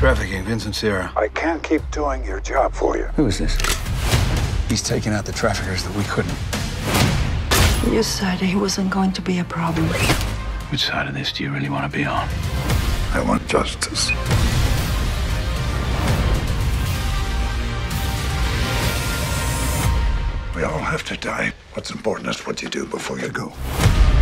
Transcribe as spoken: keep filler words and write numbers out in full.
trafficking, Vincent Serra. I can't keep doing your job for you. Who is this? He's taking out the traffickers that we couldn't. You said he wasn't going to be a problem. Which side of this do you really want to be on? I want justice. We all have to die. What's important is what you do before you go.